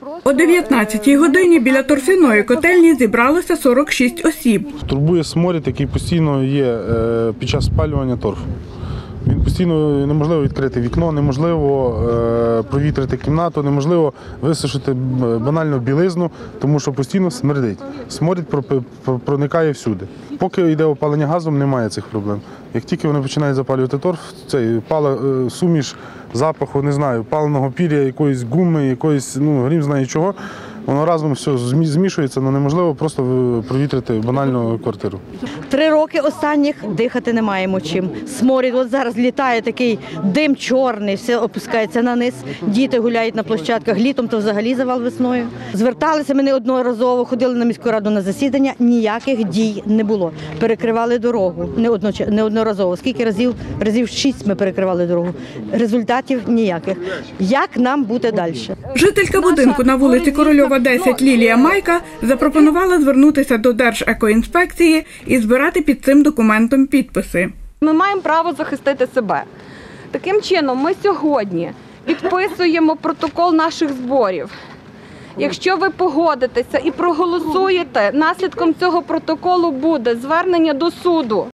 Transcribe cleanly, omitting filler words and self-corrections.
О 19-й годині біля торфяної котельні зібралося 46 осіб. Турбує сморід, який постійно є під час спалювання торфу. Він постійно неможливо відкрити вікно, неможливо провітрити кімнату, неможливо висушити банальну білизну, тому що постійно смердить. Сморід проникає всюди. Поки йде опалення газом, немає цих проблем. Як тільки вони починають запалювати торф, цей суміш запаху, не знаю, паленого пір'я, якоїсь гуми, якоїсь, грім знає чого, воно разом все змішується, але неможливо просто провітрити банальну квартиру. 3 роки останніх дихати не маємо чим. Сморід, от зараз літає такий дим чорний, все опускається на низ, діти гуляють на площадках, літом то взагалі завал весною. Зверталися ми неодноразово, ходили на міську раду на засідання, ніяких дій не було. Перекривали дорогу неодноразово. Скільки разів? Разів 6 ми перекривали дорогу. Результатів ніяких. Як нам бути далі? Жителька будинку на вулиці Корольова, 10 Лілія Майка запропонувала звернутися до Держекоінспекції і збирати під цим документом підписи. Ми маємо право захистити себе. Таким чином, ми сьогодні підписуємо протокол наших зборів. Якщо ви погодитеся і проголосуєте, наслідком цього протоколу буде звернення до суду.